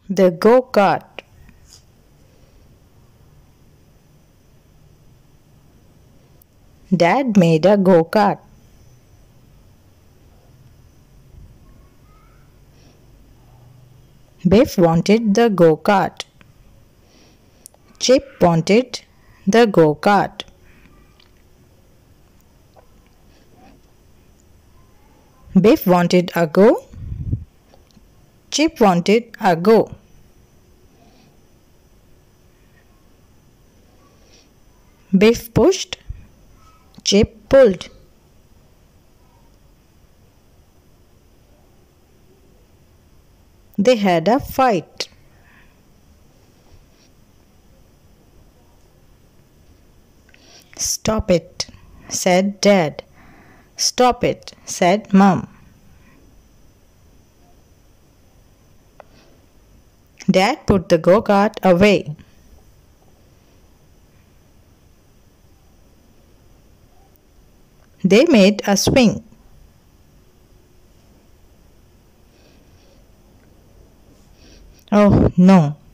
The Go Kart. Dad made a Go Kart. Biff wanted the Go Kart. Chip wanted the Go Kart. Biff wanted a go. Chip wanted a go. Biff pushed. Chip pulled. They had a fight. "Stop it," said Dad. "Stop it," said Mum. Dad put the go-kart away. They made a swing. "Oh no,"